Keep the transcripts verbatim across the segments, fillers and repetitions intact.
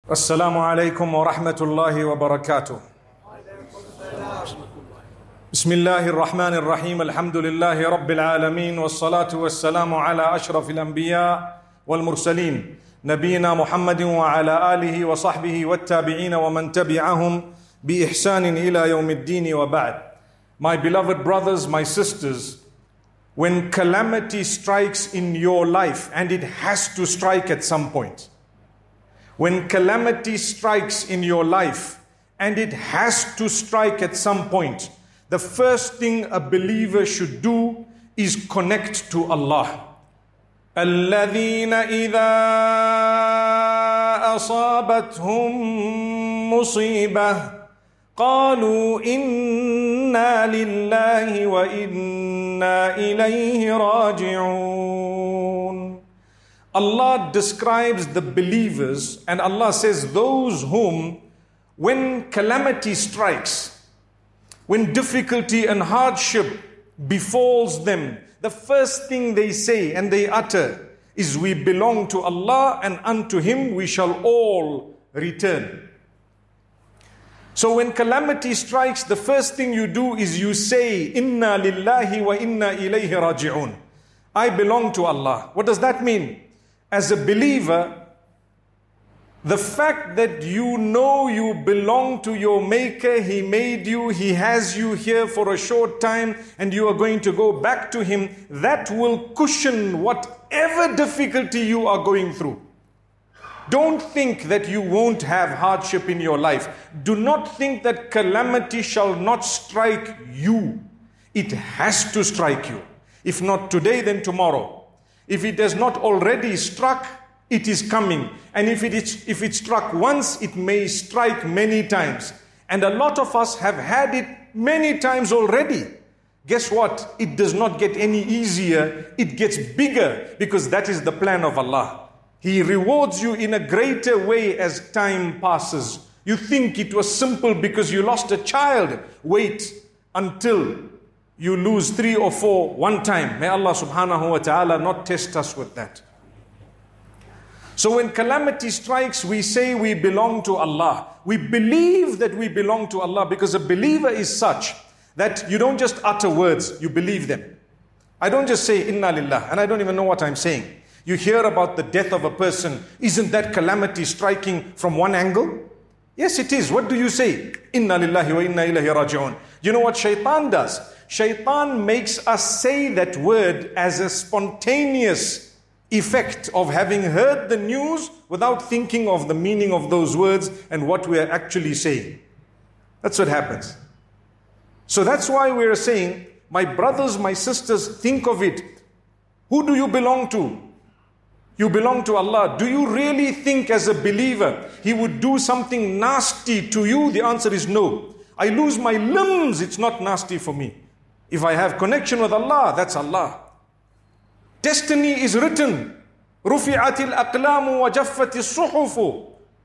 Assalamu alaikum wa rahmatullahi wa barakatuh. Bismillahir Rahmanir Rahim. Alhamdulillahi Rabbil Alameen. Wassalatu wassalamu ala ashrafil anbiya wal mursaleen. Nabiyyina Muhammadin wa ala alihi wa sahbihi wa tabi'ina wa man tabi'ahum bi ihsanin ila yawmiddin wa ba'd. My beloved brothers, my sisters, when calamity strikes in your life, and it has to strike at some point, when calamity strikes in your life, and it has to strike at some point, the first thing a believer should do is connect to Allah. الَّذِينَ إِذَا أَصَابَتْهُم مُّصِيبَةٌ قَالُوا إِنَّا لِلَّهِ وَإِنَّا إِلَيْهِ رَاجِعُونَ. Allah describes the believers, and Allah says those whom, when calamity strikes, when difficulty and hardship befalls them, the first thing they say and they utter is, we belong to Allah and unto Him we shall all return. So when calamity strikes, the first thing you do is you say, Inna lillahi wa inna ilayhi raji'un. I belong to Allah. What does that mean? As a believer, the fact that you know you belong to your Maker, He made you, He has you here for a short time, and you are going to go back to Him, that will cushion whatever difficulty you are going through. Don't think that you won't have hardship in your life. Do not think that calamity shall not strike you. It has to strike you. If not today, then tomorrow. If it has not already struck, it is coming. And if it is, if it struck once, it may strike many times. And a lot of us have had it many times already. Guess what? It does not get any easier. It gets bigger, because that is the plan of Allah. He rewards you in a greater way as time passes. You think it was simple because you lost a child. Wait until you lose three or four one time. May Allah subhanahu wa ta'ala not test us with that. So when calamity strikes, we say we belong to Allah. We believe that we belong to Allah, because a believer is such that you don't just utter words, you believe them. I don't just say Inna Lillah and I don't even know what I'm saying. You hear about the death of a person. Isn't that calamity striking from one angle? Yes, it is. What do you say? Inna lillahi wa inna ilayhi raji'un. You know what shaitan does? Shaitan makes us say that word as a spontaneous effect of having heard the news without thinking of the meaning of those words and what we are actually saying. That's what happens. So that's why we are saying, my brothers, my sisters, think of it. Who do you belong to? You belong to Allah. Do you really think as a believer He would do something nasty to you? The answer is no. I lose my limbs, it's not nasty for me. If I have connection with Allah, that's Allah. Destiny is written. رُفِعَتِ الْأَقْلَامُ وَجَفَّتِ الصُّحُفُ.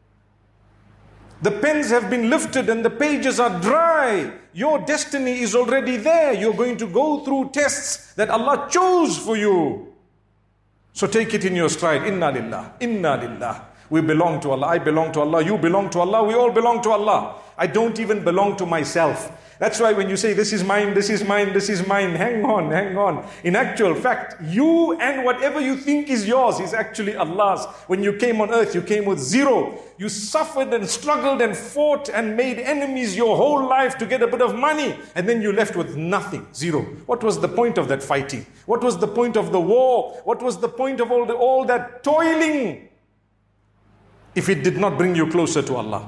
The pens have been lifted and the pages are dry. Your destiny is already there. You're going to go through tests that Allah chose for you. So take it in your stride. Inna lillah, inna lillah. We belong to Allah. I belong to Allah. You belong to Allah. We all belong to Allah. I don't even belong to myself. That's why when you say, this is mine, this is mine, this is mine, hang on, hang on. In actual fact, you and whatever you think is yours is actually Allah's. When you came on earth, you came with zero. You suffered and struggled and fought and made enemies your whole life to get a bit of money. And then you left with nothing, zero. What was the point of that fighting? What was the point of the war? What was the point of all, the, all that toiling, if it did not bring you closer to Allah?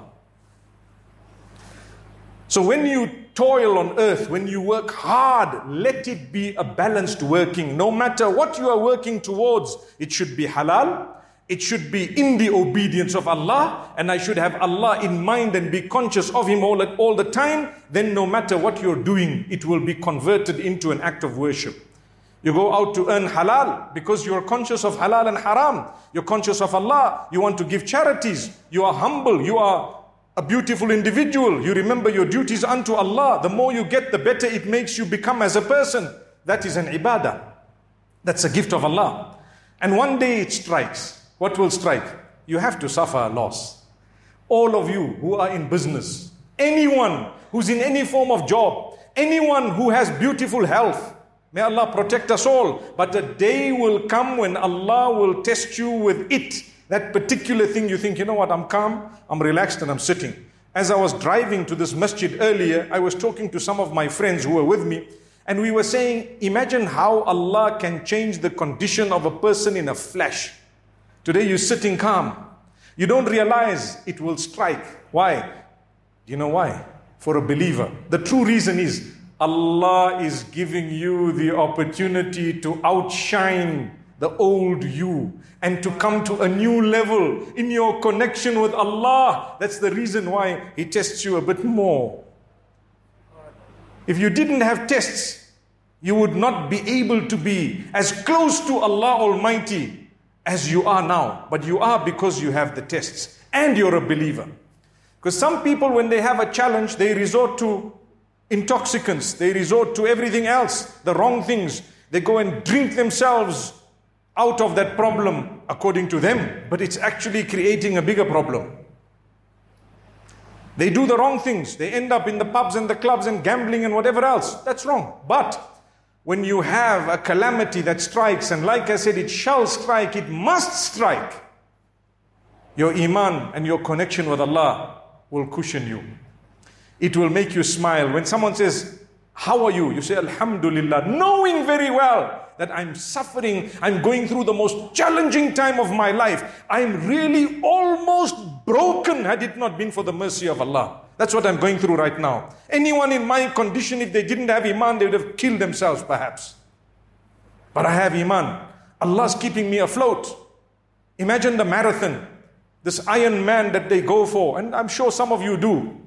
So when you toil on earth, when you work hard, let it be a balanced working. No matter what you are working towards, it should be halal. It should be in the obedience of Allah. And I should have Allah in mind and be conscious of Him all, all the time. Then no matter what you're doing, it will be converted into an act of worship. You go out to earn halal because you are conscious of halal and haram. You're conscious of Allah. You want to give charities. You are humble. You are a beautiful individual. You remember your duties unto Allah. The more you get, the better it makes you become as a person. That is an ibadah. That's a gift of Allah. And one day it strikes. What will strike? You have to suffer a loss. all of you who are in business, anyone who's in any form of job, anyone who has beautiful health, may Allah protect us all. But a day will come when Allah will test you with it. That particular thing you think, you know what, I'm calm, I'm relaxed and I'm sitting. As I was driving to this masjid earlier, I was talking to some of my friends who were with me, and we were saying, imagine how Allah can change the condition of a person in a flash. Today you're sitting calm. You don't realize it will strike. Why? Do you know why? For a believer. The true reason is Allah is giving you the opportunity to outshine the old you and to come to a new level in your connection with Allah. That's the reason why He tests you a bit more. If you didn't have tests, you would not be able to be as close to Allah Almighty as you are now. But you are because you have the tests and you're a believer. Because some people, when they have a challenge, they resort to intoxicants, they resort to everything else, the wrong things. They go and drink themselves out of that problem according to them, but it's actually creating a bigger problem. They do the wrong things. They end up in the pubs and the clubs and gambling and whatever else. That's wrong. But when you have a calamity that strikes, and like I said, it shall strike, it must strike, your iman and your connection with Allah will cushion you. It will make you smile. When someone says, how are you? You say, Alhamdulillah, knowing very well that I'm suffering, I'm going through the most challenging time of my life. I'm really almost broken had it not been for the mercy of Allah. That's what I'm going through right now. Anyone in my condition, if they didn't have iman, they would have killed themselves perhaps. But I have iman. Allah's keeping me afloat. Imagine the marathon, this Iron Man that they go for, and I'm sure some of you do.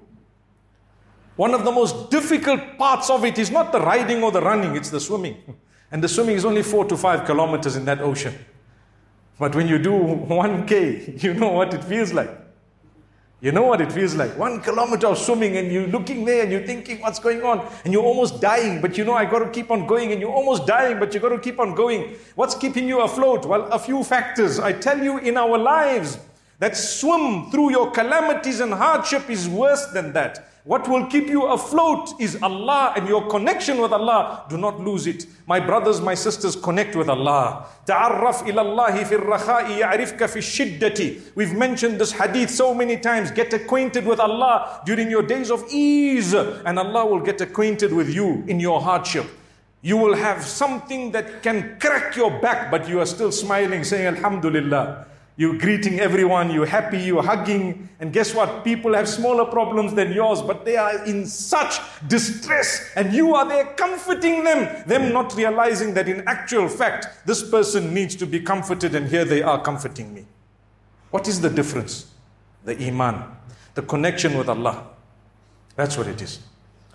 One of the most difficult parts of it is not the riding or the running, it's the swimming. And the swimming is only four to five kilometers in that ocean. But when you do one K, you know what it feels like. You know what it feels like. One kilometer of swimming and you're looking there and you're thinking what's going on. And you're almost dying, but you know I got to keep on going. And you're almost dying, but you got to keep on going. What's keeping you afloat? Well, a few factors. I tell you, in our lives, that swim through your calamities and hardship is worse than that. What will keep you afloat is Allah and your connection with Allah. Do not lose it. My brothers, my sisters, connect with Allah. Ta'arraf ila Allahi fi ar-rakha'i ya'rifka fi shiddati. We've mentioned this hadith so many times. Get acquainted with Allah during your days of ease, and Allah will get acquainted with you in your hardship. You will have something that can crack your back, but you are still smiling, saying Alhamdulillah. You're greeting everyone, you're happy, you're hugging. And guess what? People have smaller problems than yours, but they are in such distress. And you are there comforting them. Them not realizing that in actual fact, this person needs to be comforted, and here they are comforting me. What is the difference? The iman, the connection with Allah. That's what it is.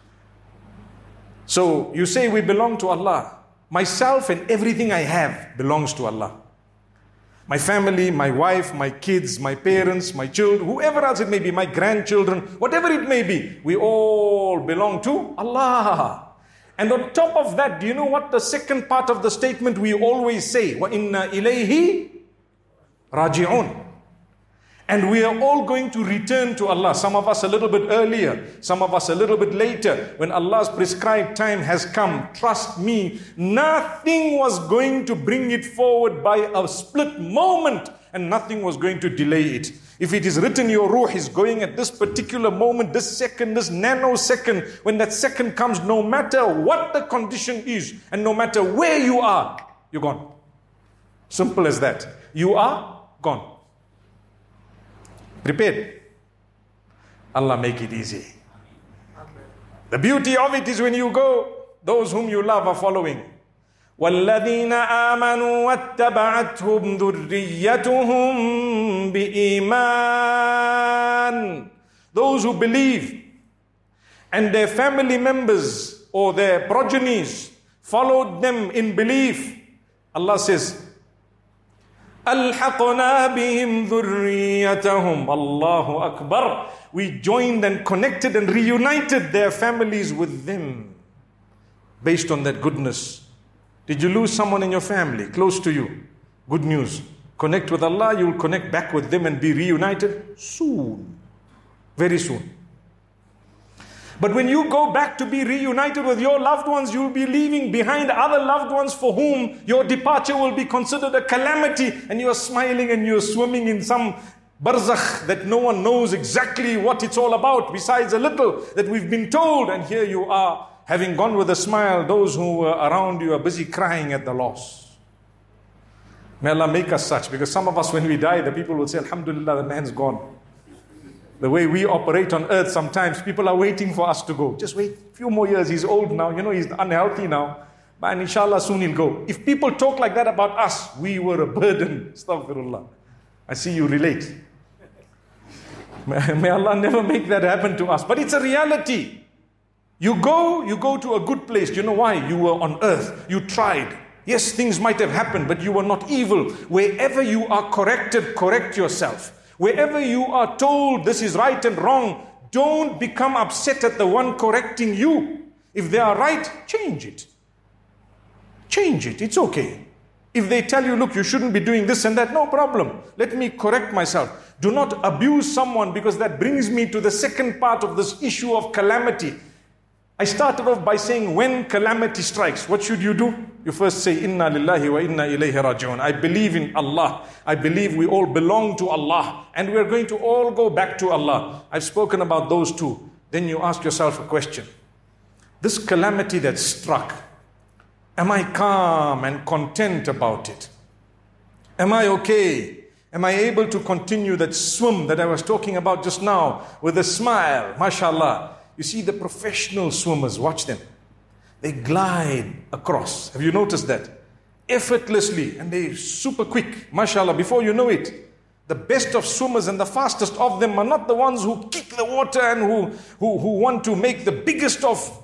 So you say we belong to Allah. Myself and everything I have belongs to Allah. My family, my wife, my kids, my parents, my children, whoever else it may be, my grandchildren, whatever it may be, we all belong to Allah. And on top of that, do you know what the second part of the statement we always say? وَإِنَّا إِلَيْهِ رَاجِعُونَ. And we are all going to return to Allah. Some of us a little bit earlier, some of us a little bit later. When Allah's prescribed time has come, trust me, nothing was going to bring it forward by a split moment, and nothing was going to delay it. If it is written your ruh is going at this particular moment, this second, this nanosecond, when that second comes, no matter what the condition is, and no matter where you are, you're gone. Simple as that. You are gone. Prepared. Allah make it easy. The beauty of it is when you go, those whom you love are following. وَالَّذِينَ آمَنُوا وَاتَّبَعَتْهُمْ ذُرِّيَّتُهُمْ بِإِيمَانٍ. Those who believe and their family members or their progenies followed them in belief. Allah says, أَلْحَقْنَا بِهِمْ ذُرِّيَّتَهُمْ. Allahu Akbar. We joined and connected and reunited their families with them based on that goodness. Did you lose someone in your family close to you? Good news. Connect with Allah, you will connect back with them and be reunited soon. very soon. But when you go back to be reunited with your loved ones, you'll be leaving behind other loved ones for whom your departure will be considered a calamity, and you are smiling and you're swimming in some barzakh that no one knows exactly what it's all about, besides a little that we've been told. And here you are, having gone with a smile. Those who were around you are busy crying at the loss. May Allah make us such, because some of us, when we die, the people will say, Alhamdulillah, the man's gone. The way we operate on earth, sometimes people are waiting for us to go. Just wait a few more years. He's old now. You know, he's unhealthy now. And inshallah, soon he'll go. If people talk like that about us, we were a burden. Astaghfirullah. I see you relate. May Allah never make that happen to us. But it's a reality. You go, you go to a good place. Do you know why? You were on earth. You tried. Yes, things might have happened, but you were not evil. Wherever you are corrected, correct yourself. Wherever you are told this is right and wrong, don't become upset at the one correcting you. If they are right, change it. Change it. It's okay. If they tell you, look, you shouldn't be doing this and that, no problem. Let me correct myself. Do not abuse someone, because that brings me to the second part of this issue of calamity. I started off by saying, when calamity strikes, what should you do? You first say, Inna lillahi wa inna ilayhi raji'un. I believe in Allah. I believe we all belong to Allah. And we're going to all go back to Allah. I've spoken about those two. Then you ask yourself a question. This calamity that struck, am I calm and content about it? Am I okay? Am I able to continue that swim that I was talking about just now with a smile? MashaAllah. You see the professional swimmers, watch them. They glide across. Have you noticed that? Effortlessly, and they're super quick. MashaAllah, before you know it, the best of swimmers and the fastest of them are not the ones who kick the water and who, who, who want to make the biggest of.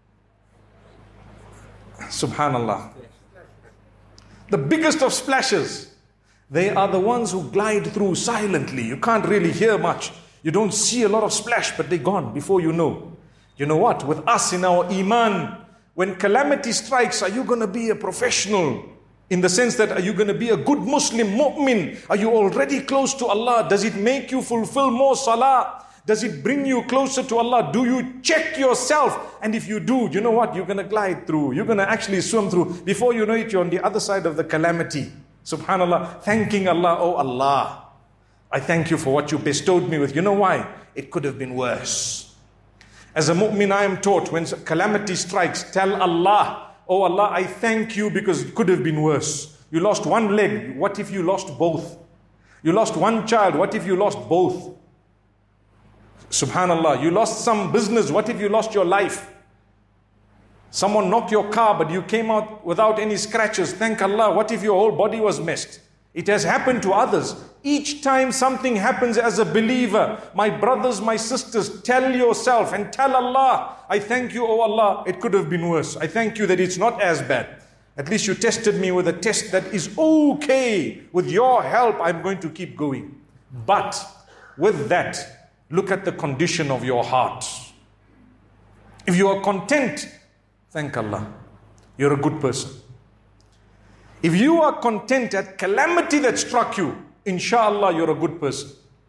Subhanallah. The biggest of splashes. They are the ones who glide through silently. You can't really hear much. You don't see a lot of splash, but they're gone before you know. You know what? With us in our iman, when calamity strikes, are you going to be a professional? In the sense that, are you going to be a good Muslim, mu'min? Are you already close to Allah? Does it make you fulfill more salah? Does it bring you closer to Allah? Do you check yourself? And if you do, you know what? You're going to glide through. You're going to actually swim through. Before you know it, you're on the other side of the calamity. Subhanallah. Thanking Allah. Oh Allah, I thank you for what you bestowed me with. You know why? It could have been worse. As a mu'min, I am taught, when calamity strikes, tell Allah, oh Allah, I thank you because it could have been worse. You lost one leg. What if you lost both? You lost one child. What if you lost both? Subhanallah. You lost some business. What if you lost your life? Someone knocked your car, but you came out without any scratches. Thank Allah. What if your whole body was messed? It has happened to others. Each time something happens as a believer, my brothers, my sisters, tell yourself and tell Allah, I thank you, oh Allah, it could have been worse. I thank you that it's not as bad. At least you tested me with a test that is okay. With your help, I'm going to keep going. But with that, look at the condition of your heart. If you are content, thank Allah. You're a good person. If you are content at calamity that struck you, inshallah, you're a good person.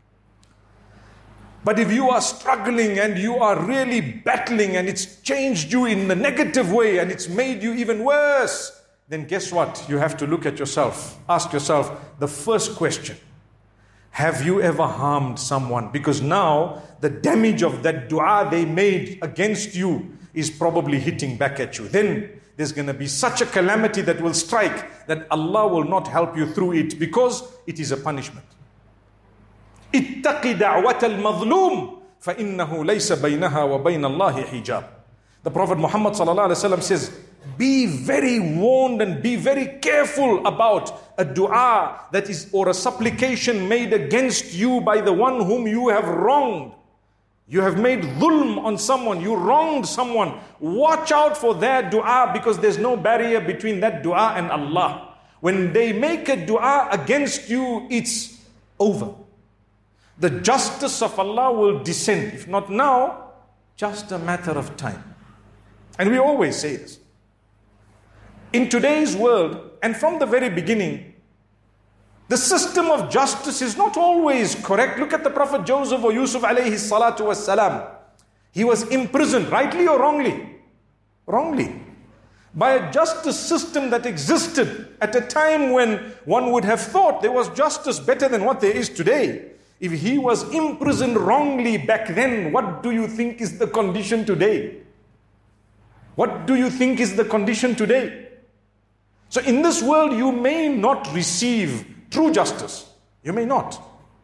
But if you are struggling and you are really battling and it's changed you in a negative way and it's made you even worse, then guess what? You have to look at yourself. Ask yourself the first question. Have you ever harmed someone? Because now the damage of that dua they made against you is probably hitting back at you. Then there's going to be such a calamity that will strike that Allah will not help you through it, because it is a punishment. اتَّقِ دَعْوَةَ الْمَظْلُومِ فَإِنَّهُ لَيْسَ بَيْنَهَا وَبَيْنَ اللَّهِ حِجَابٌ. The Prophet Muhammad sallallahu alaihi wasallam says, be very warned and be very careful about a dua that is, or a supplication made against you by the one whom you have wronged. You have made dhulm on someone, you wronged someone. Watch out for their dua, because there's no barrier between that dua and Allah. When they make a dua against you, it's over. The justice of Allah will descend. If not now, just a matter of time. And we always say this. In today's world, and from the very beginning, The system of justice is not always correct. Look at the Prophet Joseph or Yusuf alayhi salatu wassalam. He was imprisoned, rightly or wrongly? Wrongly. By a justice system that existed at a time when one would have thought there was justice better than what there is today. If he was imprisoned wrongly back then, what do you think is the condition today? What do you think is the condition today? So in this world, you may not receive true justice. You may not.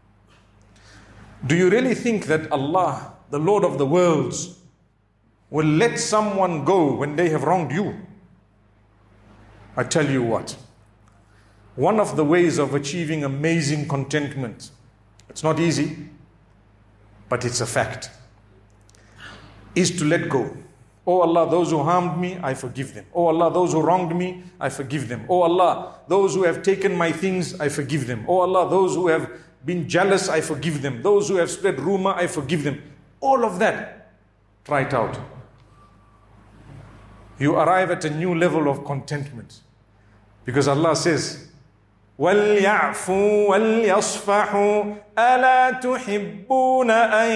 Do you really think that Allah, the Lord of the worlds, will let someone go when they have wronged you? I tell you what, one of the ways of achieving amazing contentment, it's not easy, but it's a fact, is to let go. Oh Allah, those who harmed me, I forgive them. Oh Allah, those who wronged me, I forgive them. Oh Allah, those who have taken my things, I forgive them. Oh Allah, those who have been jealous, I forgive them. Those who have spread rumor, I forgive them. All of that, try it out. You arrive at a new level of contentment. Because Allah says, وَلْيَعْفُوا وَلْيَصْفَحُوا أَلَا تُحِبُّونَ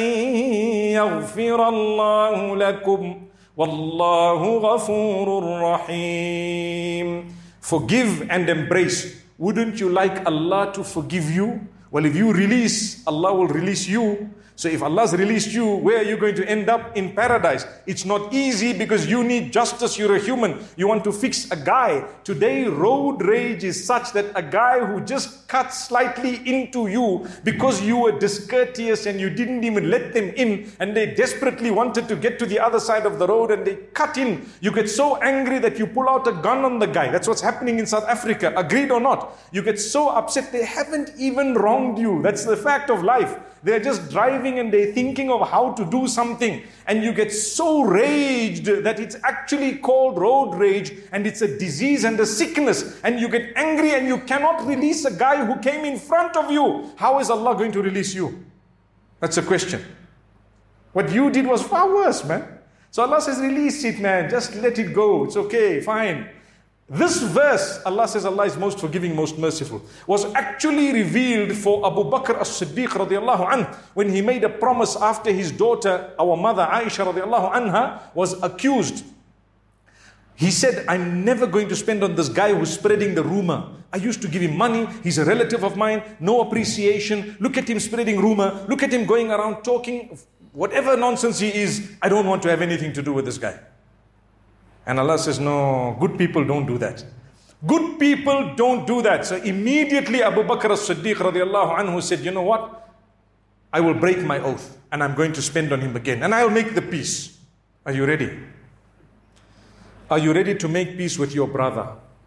أَن يَغْفِرَ اللَّهُ لَكُمْ وَاللَّهُ غَفُورٌ رَحِيمٌ. Forgive and embrace. Wouldn't you like Allah to forgive you? Well, if you release, Allah will release you. So if Allah's released you, where are you going to end up? In paradise. It's not easy because you need justice. You're a human. You want to fix a guy. Today, road rage is such that a guy who just cut slightly into you because you were discourteous and you didn't even let them in, and they desperately wanted to get to the other side of the road and they cut in. You get so angry that you pull out a gun on the guy. That's what's happening in South Africa. Agreed or not? You get so upset. They haven't even wronged you. That's the fact of life. They're just driving and they're thinking of how to do something. And you get so raged that it's actually called road rage, and it's a disease and a sickness. And you get angry and you cannot release a guy who came in front of you. How is Allah going to release you? That's a question. What you did was far worse, man. So Allah says, release it, man. Just let it go. It's okay, fine. This verse, Allah says Allah is most forgiving, most merciful, was actually revealed for Abu Bakr as-Siddiq radiallahu anhu when he made a promise after his daughter, our mother Aisha radiallahu anha, was accused. He said, I'm never going to spend on this guy who's spreading the rumor. I used to give him money. He's a relative of mine. No appreciation. Look at him spreading rumor. Look at him going around talking. Whatever nonsense he is, I don't want to have anything to do with this guy. And Allah says, no, good people don't do that. Good people don't do that. So immediately Abu Bakr as-Siddiq radiallahu anhu said, you know what? I will break my oath and I'm going to spend on him again. And I'll make the peace. Are you ready? Are you ready to make peace with your brother?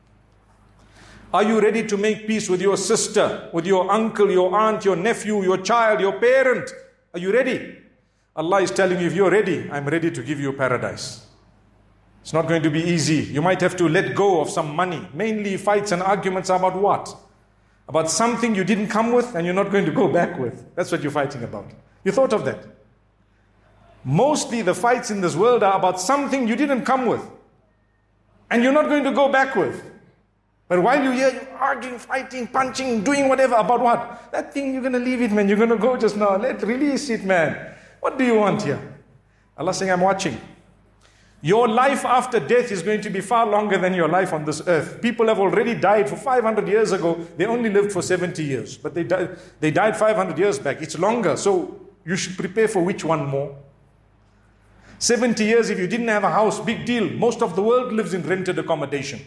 Are you ready to make peace with your sister, with your uncle, your aunt, your nephew, your child, your parent? Are you ready? Allah is telling you, if you're ready, I'm ready to give you paradise. It's not going to be easy. You might have to let go of some money. Mainly fights and arguments are about what? About something you didn't come with and you're not going to go back with. That's what you're fighting about. You thought of that? Mostly the fights in this world are about something you didn't come with and you're not going to go back with. But while you're here, you're arguing, fighting, punching, doing whatever. About what? That thing, you're going to leave it, man. You're going to go just now. Let release it, man. What do you want here? Allah saying, I'm watching. Your life after death is going to be far longer than your life on this earth. People have already died for five hundred years ago. They only lived for seventy years. But they died, they died five hundred years back. It's longer. So you should prepare for which one more? seventy years, if you didn't have a house, big deal. Most of the world lives in rented accommodation.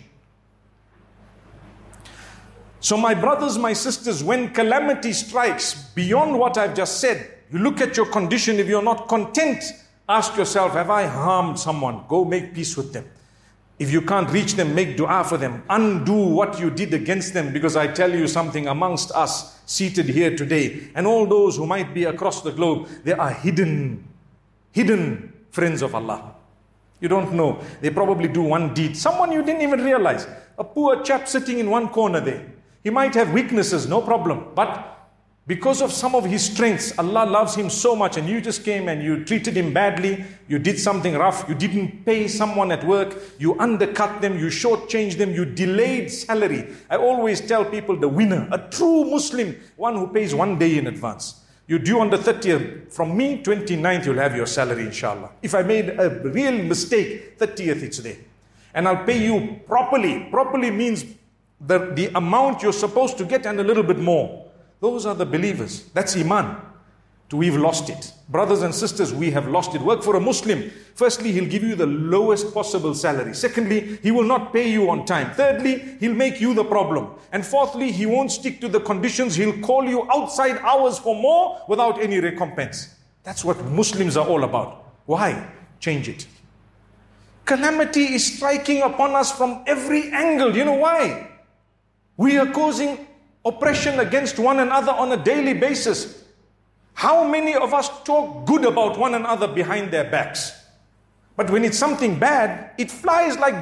So my brothers, my sisters, when calamity strikes beyond what I've just said, you look at your condition. If you're not content, ask yourself, have I harmed someone? Go make peace with them. If you can't reach them, make dua for them. Undo what you did against them. Because I tell you something, amongst us seated here today, and all those who might be across the globe, there are hidden, hidden friends of Allah. You don't know. They probably do one deed. Someone you didn't even realize. A poor chap sitting in one corner there. He might have weaknesses, no problem. But Because of some of his strengths, Allah loves him so much, and you just came and you treated him badly, you did something rough, you didn't pay someone at work, you undercut them, you shortchanged them, you delayed salary. I always tell people the winner, a true Muslim, one who pays one day in advance. You're due on the thirtieth. From me, twenty-ninth, you'll have your salary, inshallah. If I made a real mistake, thirtieth, it's there. And I'll pay you properly. Properly means the, the amount you're supposed to get and a little bit more. Those are the believers. That's Iman. We've lost it. Brothers and sisters, we have lost it. Work for a Muslim. Firstly, he'll give you the lowest possible salary. Secondly, he will not pay you on time. Thirdly, he'll make you the problem. And fourthly, he won't stick to the conditions. He'll call you outside hours for more without any recompense. That's what Muslims are all about. Why? Change it. Calamity is striking upon us from every angle. You know why? We are causing oppression against one another on a daily basis. How many of us talk good about one another behind their backs? But when it's something bad, it flies like,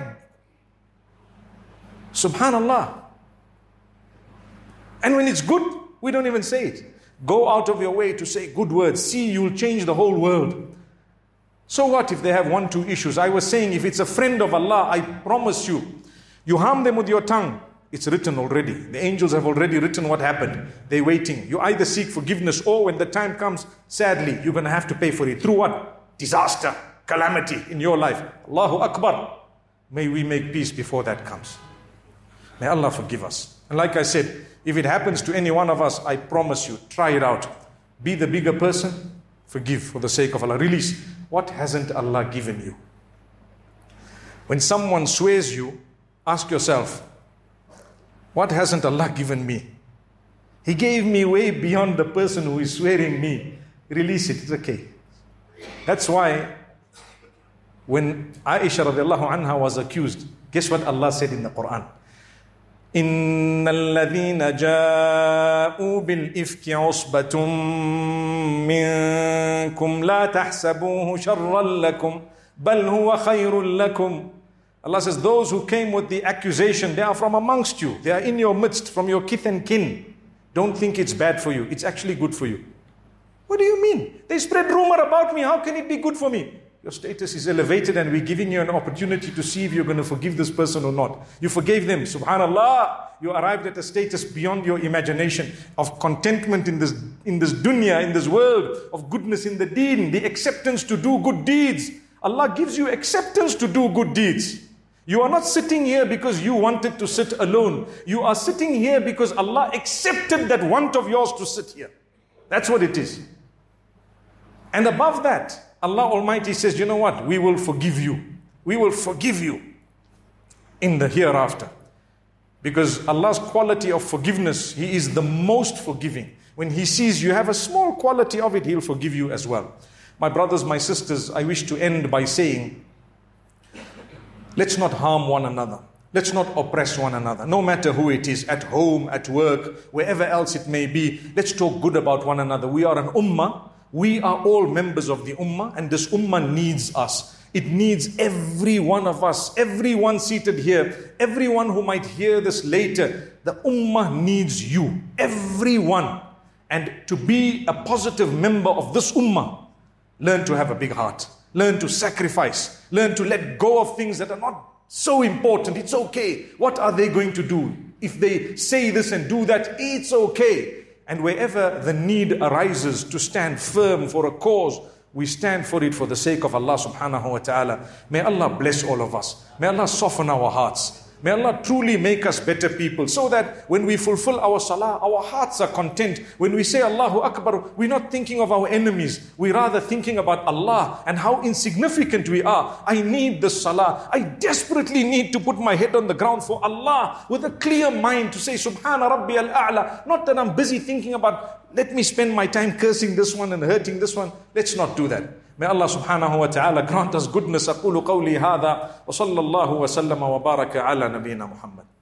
subhanallah. And when it's good, we don't even say it. Go out of your way to say good words. See, you'll change the whole world. So what if they have one, two issues? I was saying, if it's a friend of Allah, I promise you, you harm them with your tongue. It's written already. The angels have already written what happened. They're waiting. You either seek forgiveness, or when the time comes, sadly, you're going to have to pay for it. Through what? Disaster, calamity in your life. Allahu Akbar. May we make peace before that comes. May Allah forgive us. And like I said, if it happens to any one of us, I promise you, try it out. Be the bigger person. Forgive for the sake of Allah. Release. What hasn't Allah given you? When someone swears you, ask yourself, what hasn't Allah given me? He gave me way beyond the person who is swearing me. Release it, it's okay. That's why when Aisha radiallahu anha was accused, guess what Allah said in the Quran? إِنَّ الَّذِينَ جَاءُوا بِالْإِفْكِ عُصْبَةٌ مِّنكُمْ لَا تَحْسَبُوهُ شَرًّا لَكُمْ بَلْ هُوَ خَيْرٌ لَكُمْ. Allah says, those who came with the accusation, they are from amongst you. They are in your midst, from your kith and kin. Don't think it's bad for you. It's actually good for you. What do you mean? They spread rumor about me. How can it be good for me? Your status is elevated, and we're giving you an opportunity to see if you're going to forgive this person or not. You forgave them. Subhanallah. You arrived at a status beyond your imagination of contentment in this, in this dunya, in this world, of goodness in the deen, the acceptance to do good deeds. Allah gives you acceptance to do good deeds. You are not sitting here because you wanted to sit alone. You are sitting here because Allah accepted that want of yours to sit here. That's what it is. And above that, Allah Almighty says, you know what? We will forgive you. We will forgive you in the hereafter. Because Allah's quality of forgiveness, He is the most forgiving. When He sees you have a small quality of it, He'll forgive you as well. My brothers, my sisters, I wish to end by saying, let's not harm one another. Let's not oppress one another. No matter who it is, at home, at work, wherever else it may be. Let's talk good about one another. We are an ummah. We are all members of the ummah, and this ummah needs us. It needs every one of us, everyone seated here, everyone who might hear this later. The ummah needs you, everyone. And to be a positive member of this ummah, learn to have a big heart. Learn to sacrifice. Learn to let go of things that are not so important. It's okay. What are they going to do? If they say this and do that, it's okay. And wherever the need arises to stand firm for a cause, we stand for it for the sake of Allah subhanahu wa ta'ala. May Allah bless all of us. May Allah soften our hearts. May Allah truly make us better people, so that when we fulfill our salah, our hearts are content. When we say Allahu Akbar, we're not thinking of our enemies. We're rather thinking about Allah and how insignificant we are. I need the salah. I desperately need to put my head on the ground for Allah with a clear mind to say Subhana Rabbi al-A'la. Not that I'm busy thinking about, let me spend my time cursing this one and hurting this one. Let's not do that. May Allah subhanahu wa ta'ala grant us goodness. أقول قولي هذا وصلى الله وسلم وبارك على نبينا محمد.